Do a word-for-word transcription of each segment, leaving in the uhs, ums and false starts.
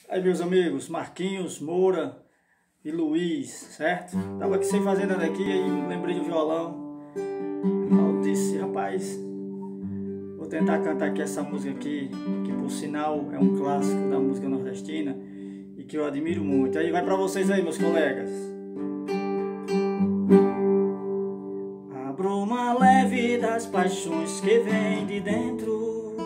Aí, meus amigos, Marquinhos, Moura e Luiz, certo? Tava aqui sem fazer nada aqui, aí lembrei do violão. Eu disse, rapaz, vou tentar cantar aqui essa música aqui, que por sinal é um clássico da música nordestina e que eu admiro muito. Aí vai pra vocês aí, meus colegas. A bruma leve das paixões que vem de dentro,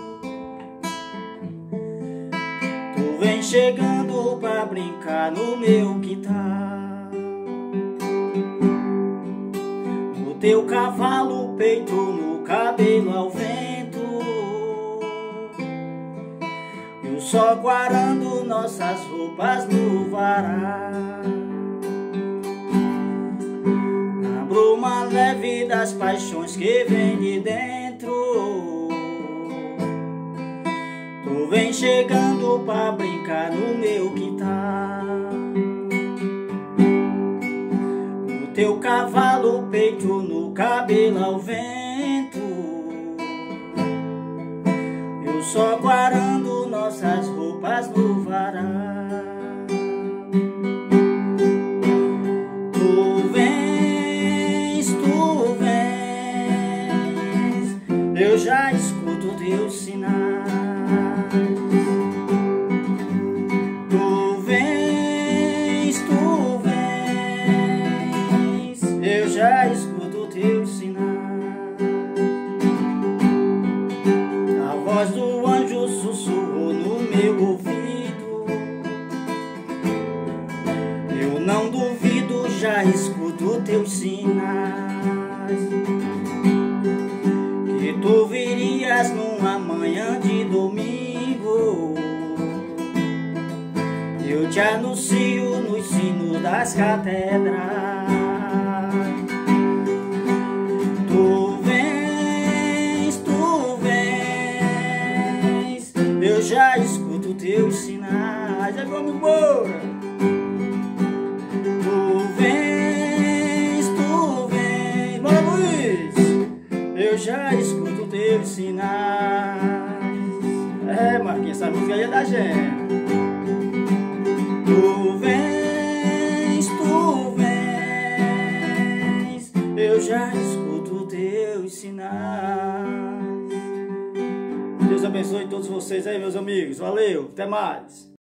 vem chegando pra brincar no meu quintal. No teu cavalo, peito, no cabelo ao vento, e o sol guarando nossas roupas no varal. A bruma leve das paixões que vem de dentro, tu vem chegando pra brincar no meu quintal. No teu cavalo, peito, no cabelo ao vento, eu só guardando nossas roupas no varal. Tu vens, tu vens, eu já escuto teus sinais. Tu vens, tu vens, eu já escuto teus sinais. A voz do anjo sussurrou no meu ouvido, eu não duvido, já escuto teus sinais. Que tu virias numa manhã de domingo, eu te anuncio nos sinos das catedrais. Tu vens, tu vens, eu já escuto teus sinais. É como Moura. Tu vens, tu vens, bora Luiz, eu já escuto teus sinais. É, Marquinhos, essa música aí é da gente. Tu vens, tu vens, eu já escuto teus sinais. Deus abençoe todos vocês aí, meus amigos. Valeu, até mais.